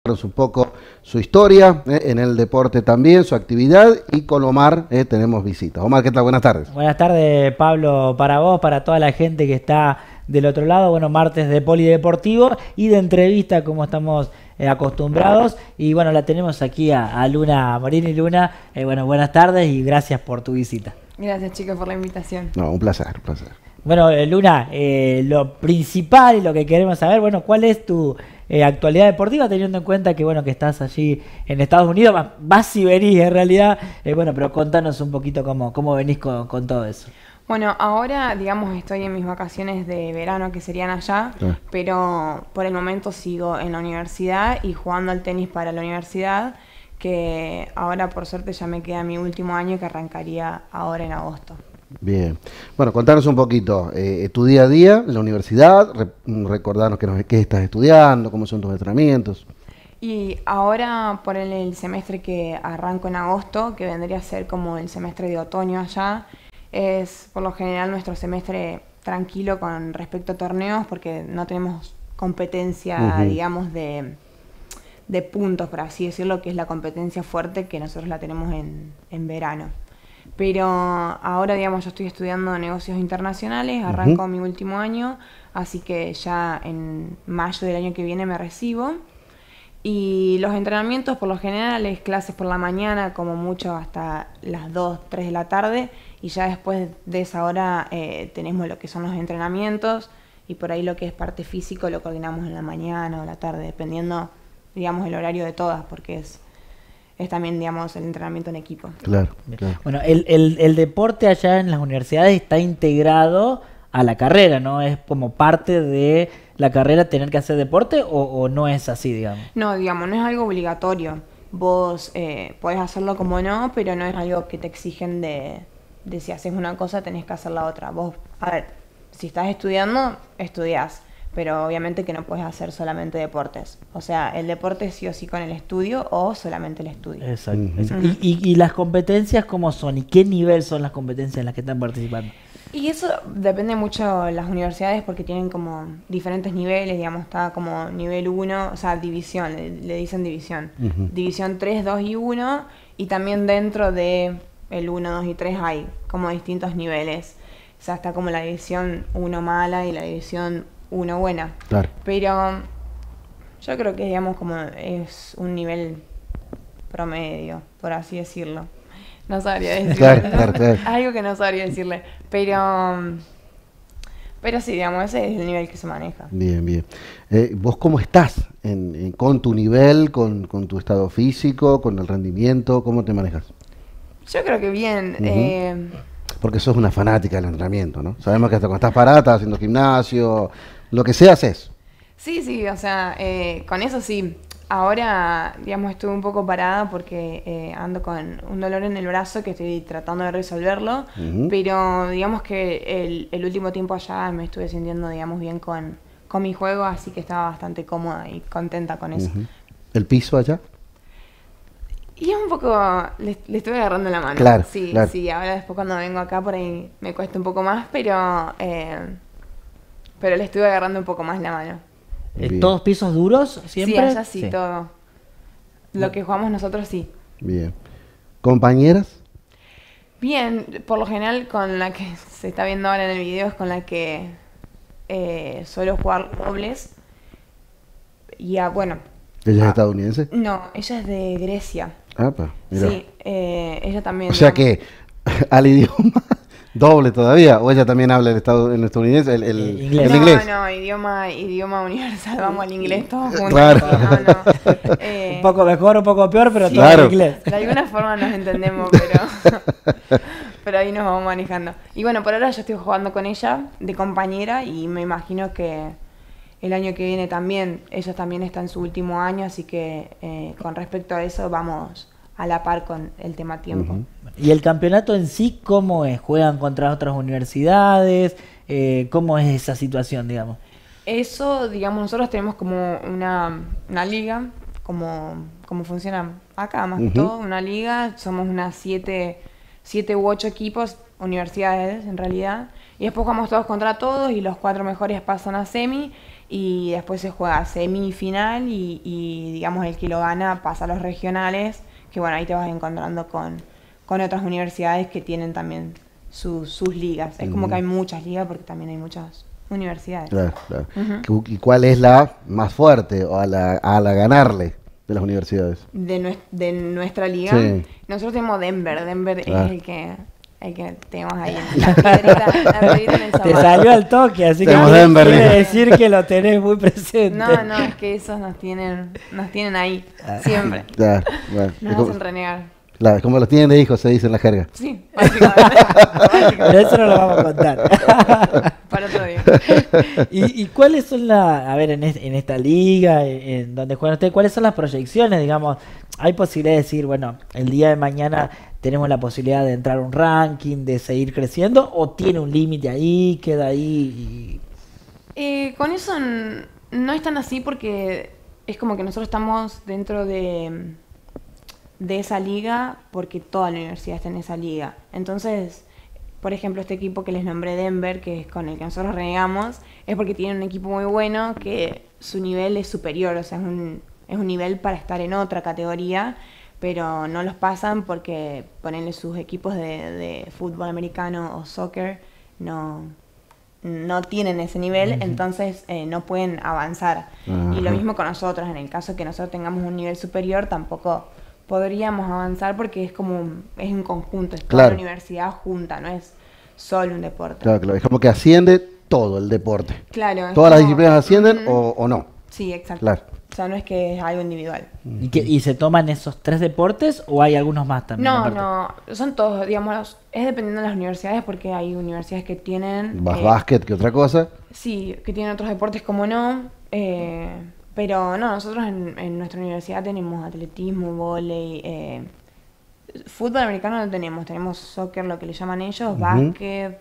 un poco su historia en el deporte también, su actividad, y con Omar tenemos visitas. Omar, ¿qué tal? Buenas tardes. Buenas tardes, Pablo, para vos, para toda la gente que está del otro lado. Bueno, martes de polideportivo y de entrevista como estamos acostumbrados. Y bueno, la tenemos aquí a Luna Morini. Luna, bueno, buenas tardes y gracias por tu visita. Gracias, chicos, por la invitación. No, un placer, un placer. Bueno, Luna, lo principal y lo que queremos saber, bueno, ¿cuál es tu actualidad deportiva, teniendo en cuenta que, bueno, que estás allí en Estados Unidos, vas y venís en realidad, bueno, pero contanos un poquito cómo venís con todo eso. Bueno, ahora, digamos, estoy en mis vacaciones de verano, que serían allá, pero por el momento sigo en la universidad y jugando al tenis para la universidad, que ahora, por suerte, ya me queda mi último año, que arrancaría ahora en agosto. Bien. Bueno, contanos un poquito, tu día a día en la universidad, recordarnos qué estás estudiando, cómo son tus entrenamientos. Y ahora, por el semestre que arranco en agosto, que vendría a ser como el semestre de otoño allá, es por lo general nuestro semestre tranquilo con respecto a torneos, porque no tenemos competencia, digamos, de puntos, por así decirlo, que es la competencia fuerte que nosotros la tenemos en verano. Pero ahora, digamos, yo estoy estudiando negocios internacionales, arranco mi último año, así que ya en mayo del año que viene me recibo. Y los entrenamientos, por lo general, es clases por la mañana, como mucho hasta las 2, 3 de la tarde, y ya después de esa hora tenemos lo que son los entrenamientos, y por ahí lo que es parte físico lo coordinamos en la mañana o la tarde, dependiendo, digamos, el horario de todas, porque es también, digamos, el entrenamiento en equipo. Claro, claro. Bueno, el deporte allá en las universidades está integrado a la carrera, ¿no? Es como parte de la carrera tener que hacer deporte, o no es así, digamos. No, digamos, no es algo obligatorio. Vos podés hacerlo como no, pero no es algo que te exigen de si haces una cosa tenés que hacer la otra. Vos, a ver, si estás estudiando, estudiás. Pero obviamente que no puedes hacer solamente deportes. O sea, el deporte sí o sí con el estudio o solamente el estudio. Exacto. ¿Y las competencias cómo son? ¿Y qué nivel son las competencias en las que están participando? Y eso depende mucho de las universidades porque tienen como diferentes niveles, digamos, está como nivel 1, o sea, división, le dicen división. División 3, 2 y 1, y también dentro de el 1, 2 y 3 hay como distintos niveles. O sea, está como la división 1 mala y la división 1 buena. Claro. Pero yo creo que, digamos, como es un nivel promedio, por así decirlo. No sabría decirle. Claro. Algo que no sabría decirle. Pero sí, digamos, ese es el nivel que se maneja. Bien, bien. ¿Vos cómo estás con tu nivel, con tu estado físico, con el rendimiento? ¿Cómo te manejas? Yo creo que bien. Porque sos una fanática del entrenamiento, ¿no? Sabemos que hasta cuando estás parada, estás haciendo gimnasio, lo que sea haces. Sí, o sea, con eso sí. Ahora, digamos, estuve un poco parada porque ando con un dolor en el brazo que estoy tratando de resolverlo, pero digamos que el último tiempo allá me estuve sintiendo, digamos, bien con mi juego, así que estaba bastante cómoda y contenta con eso. ¿El piso allá? Y es un poco, le estuve agarrando la mano. Claro, sí, claro. Sí, ahora después cuando vengo acá por ahí me cuesta un poco más, pero le estuve agarrando un poco más la mano. ¿Todos pisos duros siempre? Sí, allá sí, todo. Lo que jugamos nosotros sí. Bien. ¿Compañeras? Bien, por lo general con la que se está viendo ahora en el video es con la que suelo jugar dobles. Y bueno. ¿Ella es estadounidense? No, ella es de Grecia. Mira. Sí, ella también. O sea que al idioma doble todavía, o ella también habla el estadounidense, el inglés. inglés. No, idioma universal, vamos al inglés todos juntos. Claro. Un poco mejor, un poco peor, pero sí, todo en inglés. De alguna forma nos entendemos, pero ahí nos vamos manejando. Y bueno, por ahora yo estoy jugando con ella de compañera y me imagino que el año que viene también, ella también está en su último año, así que con respecto a eso vamos a la par con el tema tiempo. ¿Y el campeonato en sí cómo es? ¿Juegan contra otras universidades? ¿Cómo es esa situación, digamos? Eso, digamos, nosotros tenemos como una liga, como funciona acá, más que todo, una liga, somos unas 7 u 8 equipos, universidades en realidad, y después jugamos todos contra todos y los 4 mejores pasan a semi, y después se juega semifinal y digamos el que lo gana pasa a los regionales, que bueno, ahí te vas encontrando con otras universidades que tienen también sus ligas. Es como que hay muchas ligas porque también hay muchas universidades. Claro, claro. ¿Y cuál es la más fuerte o a la ganarle de las universidades? De nuestra liga, Sí. nosotros tenemos Denver. Denver Ah. es el que tenemos ahí, la piedrita en el Te zapato. salió al toque, así que Tenemos Denver, quiere dijo. decir que lo tenés muy presente. No, es que esos nos tienen ahí, siempre. Claro, bueno. Nos hacen renegar. Claro, como los tienen de hijos, se dice en la jerga. Sí, básicamente. Pero eso no lo vamos a contar. Para otro día. ¿Y cuáles son a ver, en esta liga, en donde juegan ustedes, cuáles son las proyecciones, digamos? ¿Hay posibilidad de decir, bueno, el día de mañana tenemos la posibilidad de entrar a un ranking, de seguir creciendo, o tiene un límite ahí, queda ahí? Con eso no es tan así porque es como que nosotros estamos dentro de esa liga porque toda la universidad está en esa liga. Entonces, por ejemplo, este equipo que les nombré, Denver, que es con el que nosotros renegamos, es porque tienen un equipo muy bueno que su nivel es superior, o sea, es un nivel para estar en otra categoría, pero no los pasan porque ponerle sus equipos de fútbol americano o soccer no tienen ese nivel, entonces no pueden avanzar. Ajá. Y lo mismo con nosotros, en el caso que nosotros tengamos un nivel superior, tampoco podríamos avanzar porque es un conjunto, es toda Claro. la universidad junta, no es solo un deporte. Claro, claro. Es como que asciende todo el deporte. Claro, es ¿Todas las como- disciplinas ascienden Ujú. o no? Sí, exacto. Claro. O sea, no es que es algo individual. ¿Y se toman esos 3 deportes o hay algunos más también? No, aparte? no, son todos, digamos, es dependiendo de las universidades porque hay universidades que tienen... Más básquet que otra cosa. Sí, que tienen otros deportes como no, pero no, nosotros en nuestra universidad tenemos atletismo, vóley, fútbol americano no tenemos soccer, lo que le llaman ellos, básquet,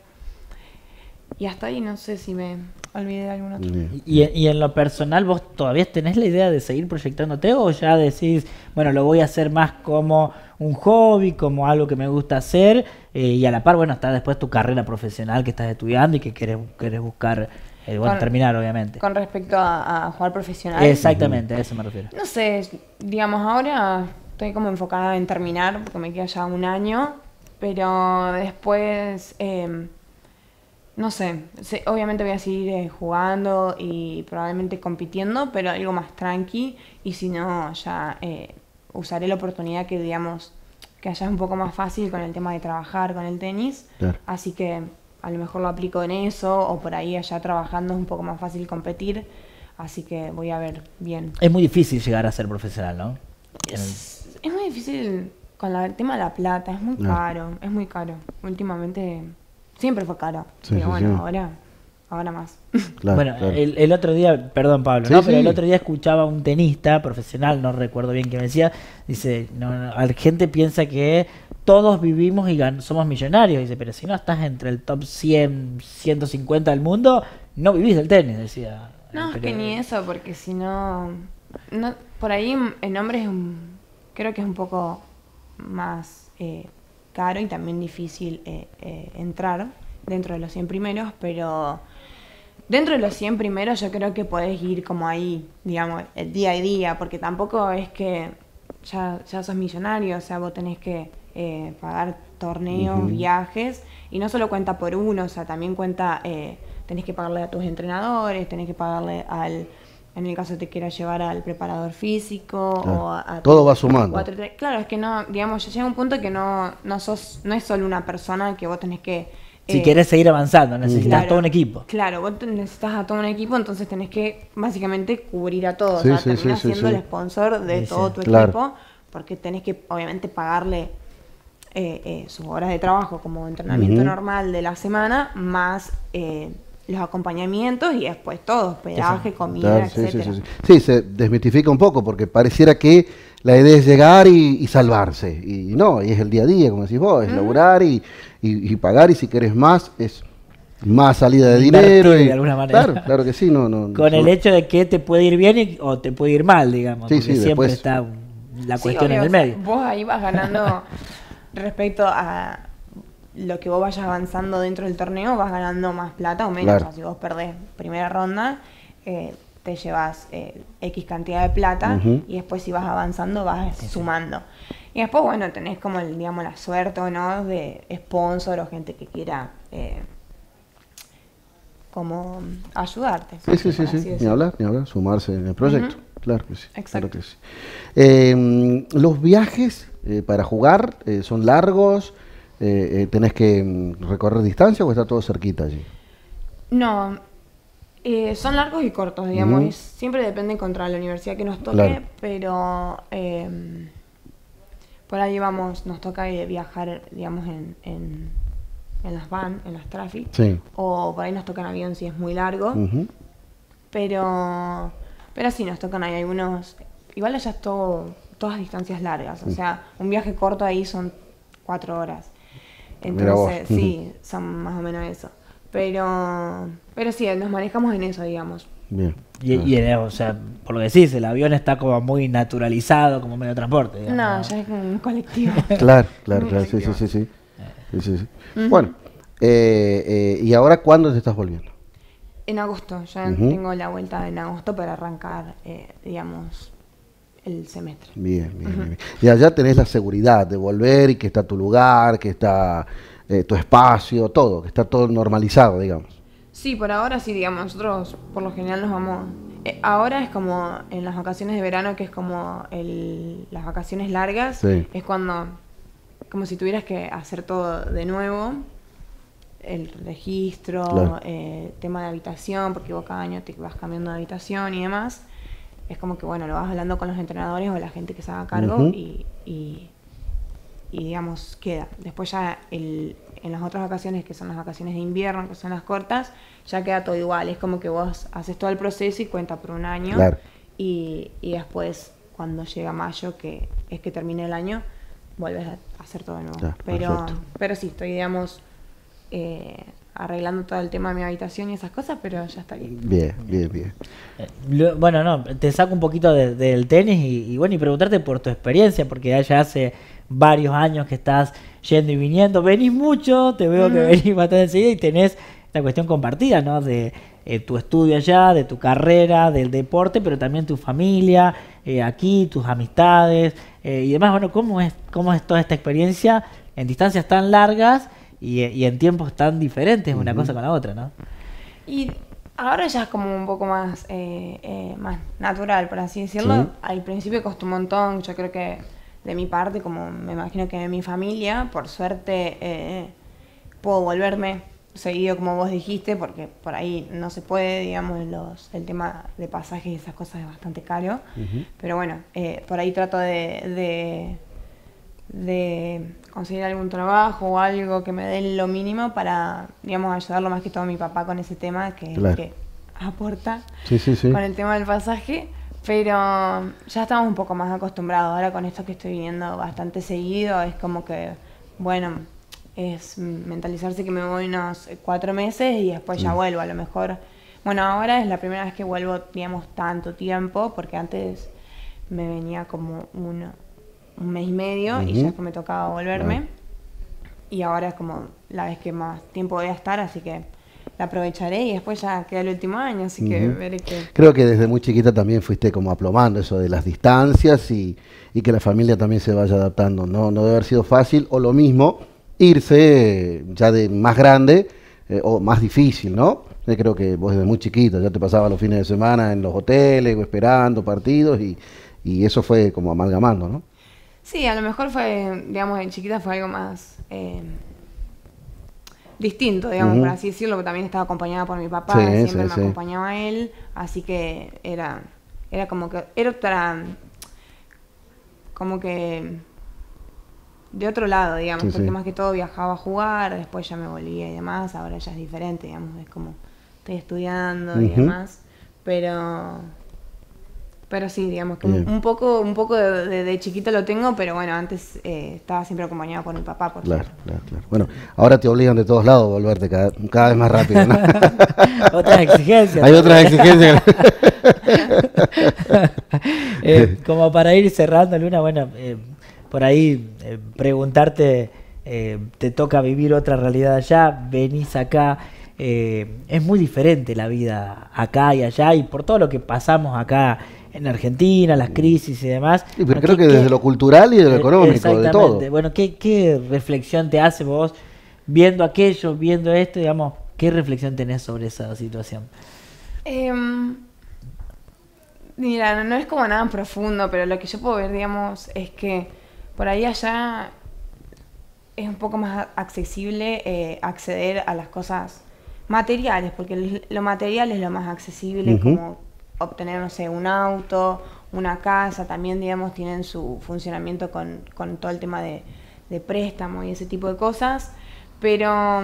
y hasta ahí no sé si me olvidé de algún otro. ¿Y en lo personal vos todavía tenés la idea de seguir proyectándote o ya decís, bueno, lo voy a hacer más como un hobby, como algo que me gusta hacer y a la par, bueno, está después tu carrera profesional que estás estudiando y que querés buscar, bueno, terminar obviamente? Con respecto a jugar profesional. Exactamente, a eso me refiero. No sé, digamos, ahora estoy como enfocada en terminar porque me queda ya un año, pero después... no sé, obviamente voy a seguir jugando y probablemente compitiendo, pero algo más tranqui, y si no, ya usaré la oportunidad que, digamos, que haya un poco más fácil con el tema de trabajar con el tenis, Claro. así que a lo mejor lo aplico en eso, o por ahí allá trabajando es un poco más fácil competir, así que voy a ver bien. Es muy difícil llegar a ser profesional, ¿no? Es muy difícil con el tema de la plata, es muy caro, últimamente... Siempre fue caro, Sí, pero sí, bueno, sí. ahora más. Claro, Bueno, claro. el otro día, perdón Pablo, Sí, ¿no? Pero sí. el otro día escuchaba a un tenista profesional, no recuerdo bien qué me decía, dice, no, la gente piensa que todos vivimos y somos millonarios, dice, pero si no estás entre el top 100, 150 del mundo, no vivís del tenis, decía. No, es Pero- que ni eso, porque si no, por ahí en hombres creo que es un poco más caro y también difícil entrar dentro de los 100 primeros, pero dentro de los 100 primeros yo creo que podés ir como ahí, digamos, el día a día, porque tampoco es que ya sos millonario, o sea, vos tenés que pagar torneos, viajes, y no solo cuenta por uno, o sea, también cuenta, tenés que pagarle a tus entrenadores, tenés que pagarle en el caso te quieras llevar al preparador físico, Claro. o a Todo va sumando. Claro, es que no, digamos, ya llega un punto que no es solo una persona que vos tenés que... Si querés seguir avanzando, necesitas Claro, todo un equipo. Claro, vos necesitas a todo un equipo, entonces tenés que básicamente cubrir a todos. Sí, o sea, sí, terminás sí, sí, siendo sí. el sponsor de Sí, todo sí. tu Claro. equipo, porque tenés que obviamente pagarle sus horas de trabajo como entrenamiento normal de la semana, más los acompañamientos y después todo, hospedaje, comida, Claro, sí, sí, etcétera. sí, sí. Sí, se desmitifica un poco porque pareciera que la idea es llegar y salvarse. Y no, y es el día a día, como decís vos, es laburar y pagar. Y si querés más, es más salida de Invertir dinero. de alguna manera. Claro, claro que sí. No, Con el no- hecho de que te puede ir bien o te puede ir mal, digamos, Sí, porque sí, siempre después- está la Sí, cuestión obvio, en el o sea, medio. vos ahí vas ganando respecto a lo que vos vayas avanzando dentro del torneo, vas ganando más plata o menos. Claro. O sea, si vos perdés primera ronda, te llevas X cantidad de plata y después si vas avanzando vas sumando. Y después, bueno, tenés como, digamos, la suerte o no de sponsor o gente que quiera como ayudarte. Sí. Ni hablar, sumarse en el proyecto. Claro que sí. Exacto. Claro que sí. Los viajes para jugar son largos, ¿tenés que recorrer distancia o está todo cerquita allí? No, son largos y cortos, digamos, y siempre depende contra la universidad que nos toque, Claro. pero por ahí nos toca viajar, digamos, en las van, en las traffic, Sí. o por ahí nos tocan avión si es muy largo, pero sí nos tocan ahí algunos, igual allá es todas distancias largas, o sea, un viaje corto ahí son 4 horas, entonces sí, son más o menos eso. Pero sí, nos manejamos en eso, digamos. Bien. O sea, por lo que decís, el avión está como muy naturalizado como medio de transporte. Digamos, No, ya es un colectivo. Claro, sí. Bueno, ¿y ahora cuándo te estás volviendo? En agosto, ya tengo la vuelta en agosto para arrancar, digamos, el semestre. Bien. Y allá tenés la seguridad de volver y que está tu lugar, que está tu espacio, todo, que está todo normalizado, digamos. Sí, por ahora sí, digamos, nosotros por lo general nos vamos... ahora es como en las vacaciones de verano, que es como las vacaciones largas, Sí. es cuando, como si tuvieras que hacer todo de nuevo, el registro, Claro. tema de habitación, porque vos cada año te vas cambiando de habitación y demás. Es como que, bueno, lo vas hablando con los entrenadores o la gente que se haga cargo y digamos, queda. Después ya en las otras vacaciones, que son las vacaciones de invierno, que son las cortas, ya queda todo igual. Es como que vos haces todo el proceso y cuenta por un año. Claro. Y después, cuando llega mayo, que es que termine el año, vuelves a hacer todo de nuevo. Claro, pero sí, estoy, digamos, arreglando todo el tema de mi habitación y esas cosas, pero ya está bien. Bien. Bueno, no, te saco un poquito del tenis y bueno, y preguntarte por tu experiencia, porque ya hace varios años que estás yendo y viniendo, venís mucho, te veo que venís bastante enseguida y tenés esta cuestión compartida, ¿no? De tu estudio allá, de tu carrera, del deporte, pero también tu familia, aquí, tus amistades y demás. Bueno, ¿cómo es toda esta experiencia en distancias tan largas y en tiempos tan diferentes una cosa con la otra, ¿no? Y ahora ya es como un poco más natural, por así decirlo. Sí. Al principio costó un montón, yo creo que de mi parte, como me imagino que de mi familia, por suerte puedo volverme seguido como vos dijiste, porque por ahí no se puede, digamos, el tema de pasajes y esas cosas es bastante caro. Pero bueno, por ahí trato de conseguir algún trabajo o algo que me dé lo mínimo para, digamos, ayudarlo más que todo a mi papá con ese tema, que es el que aporta con el tema del pasaje. Pero ya estamos un poco más acostumbrados. Ahora con esto que estoy viniendo bastante seguido, es como que, bueno, es mentalizarse que me voy unos 4 meses y después ya vuelvo. A lo mejor, bueno, ahora es la primera vez que vuelvo, digamos, tanto tiempo, porque antes me venía como un mes y medio y ya que me tocaba volverme. Y ahora es como la vez que más tiempo voy a estar, así que la aprovecharé y después ya queda el último año, así que veré que... Creo que desde muy chiquita también fuiste como aplomando eso de las distancias y que la familia también se vaya adaptando. No debe haber sido fácil, o lo mismo, irse ya de más grande o más difícil, ¿no? Creo que vos desde muy chiquita ya te pasabas los fines de semana en los hoteles o esperando partidos y eso fue como amalgamando, ¿no? Sí, a lo mejor fue, digamos, en chiquita fue algo más... distinto, digamos, por así decirlo, porque también estaba acompañada por mi papá, siempre me acompañaba él, así que era como que, era otra, como que de otro lado, digamos, porque más que todo viajaba a jugar, después ya me volvía y demás, ahora ya es diferente, digamos, es como estoy estudiando y demás, pero sí, digamos que un poco de chiquita lo tengo, pero bueno, antes estaba siempre acompañado por mi papá. Claro. Bueno, ahora te obligan de todos lados a volverte cada vez más rápido, ¿no? Otras exigencias. Hay otras exigencias. Como para ir cerrando, Luna, bueno, por ahí preguntarte, te toca vivir otra realidad allá, venís acá. es muy diferente la vida acá y allá, y por todo lo que pasamos acá en Argentina, las crisis y demás. Sí, pero creo que desde lo cultural y de lo económico, de todo. Bueno, ¿qué reflexión te hace vos viendo aquello, viendo esto, digamos, qué reflexión tenés sobre esa situación? Mira, no es como nada profundo, pero lo que yo puedo ver, digamos, es que por ahí allá es un poco más accesible acceder a las cosas materiales, porque lo material es lo más accesible, como obtener, no sé, un auto, una casa, también, digamos, tienen su funcionamiento con todo el tema de préstamo y ese tipo de cosas, pero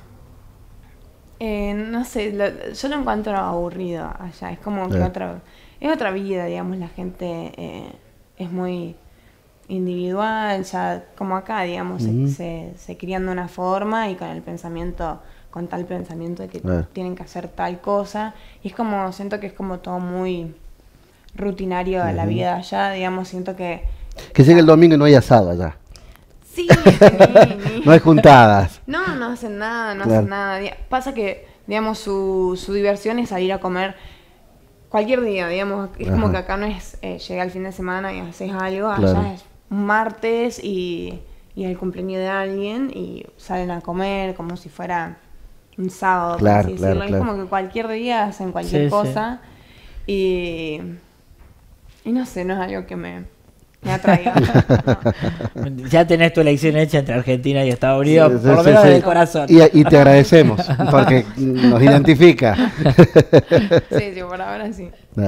no sé, yo lo encuentro aburrido allá, es como que es otra vida, digamos, la gente es muy individual, ya como acá, digamos, se crían de una forma y con el pensamiento, con tal pensamiento de que tienen que hacer tal cosa, y es como, siento que es como todo muy rutinario la vida allá, digamos, siento que llegue el domingo y no hay asado allá. Sí, no hay juntadas. No hacen nada, hacen nada. Pasa que, digamos, su diversión es salir a comer cualquier día, digamos, es como que acá no es llega el fin de semana y haces algo, allá es un martes y el cumpleaños de alguien y salen a comer como si fuera un sábado, por así decirlo. Es como que cualquier día hacen cualquier cosa y no sé, no es algo que me atraiga. No. Ya tenés tu elección hecha entre Argentina y Estados Unidos, por lo menos del corazón. Y te agradecemos, porque nos identifica. Sí, por ahora sí.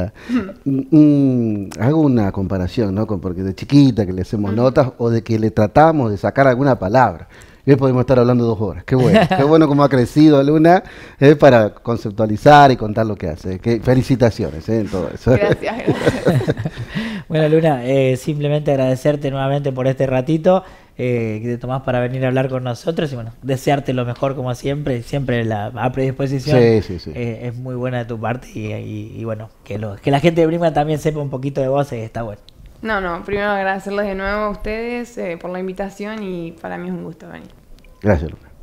Hago una comparación, ¿no? Porque de chiquita que le hacemos notas o de que le tratamos de sacar alguna palabra. Y hoy podemos estar hablando 2 horas. Qué bueno cómo ha crecido Luna para conceptualizar y contar lo que hace. Felicitaciones en todo eso. Gracias. Bueno, Luna, simplemente agradecerte nuevamente por este ratito que te tomás para venir a hablar con nosotros y bueno, desearte lo mejor como siempre la predisposición es muy buena de tu parte y bueno, que la gente de Brinkmann también sepa un poquito de vos, está bueno. No, primero agradecerles de nuevo a ustedes por la invitación y para mí es un gusto venir. Gracias, Luna.